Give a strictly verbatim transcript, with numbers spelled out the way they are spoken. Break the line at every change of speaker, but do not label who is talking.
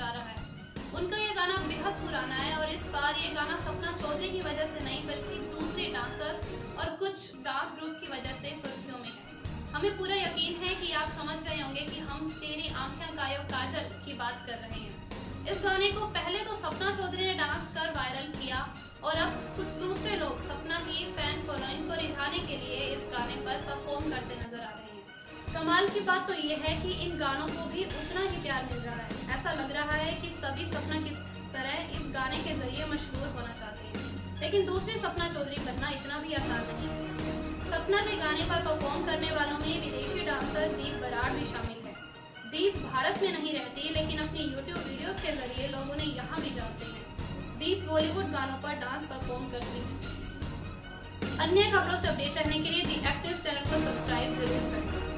जा रहा है। उनका ये गाना बेहद पुराना है और इस बार ये गाना सपना चौधरी की वजह से नहीं बल्कि दूसरे डांसर्स और कुछ डांस ग्रुप की वजह से सुर्खियों में है। हमें पूरा यकीन है कि आप समझ गए होंगे कि हम तेरी आंखें गायब काजल की बात कर रहे हैं। इस गाने को पहले तो सपना चौधरी ने डांस कर वायरल किया और अब कुछ दूसरे लोग सपना की फैन फॉलोइंग को रिझाने के लिए इस गाने पर परफॉर्म करते नजर आ रहे हैं। कमाल की बात तो ये है कि इन गानों को भी उतना ही प्यार मिल रहा है। ऐसा लग रहा है कि सभी सपना की तरह इस गाने के जरिए मशहूर होना चाहते हैं, लेकिन दूसरी सपना चौधरी बनना इतना भी आसान नहीं है। सपना के गाने पर परफॉर्म करने वालों में विदेशी डांसर दीप बराड़ भी शामिल है। दीप भारत में नहीं रहती, लेकिन अपनी यूट्यूब वीडियोस के जरिए लोग उन्हें यहाँ भी जानते हैं। दीप बॉलीवुड गानों पर डांस परफॉर्म करती है। अन्य खबरों से अपडेट रहने के लिए दी एफ न्यूज़ चैनल को सब्सक्राइब जरूर करें।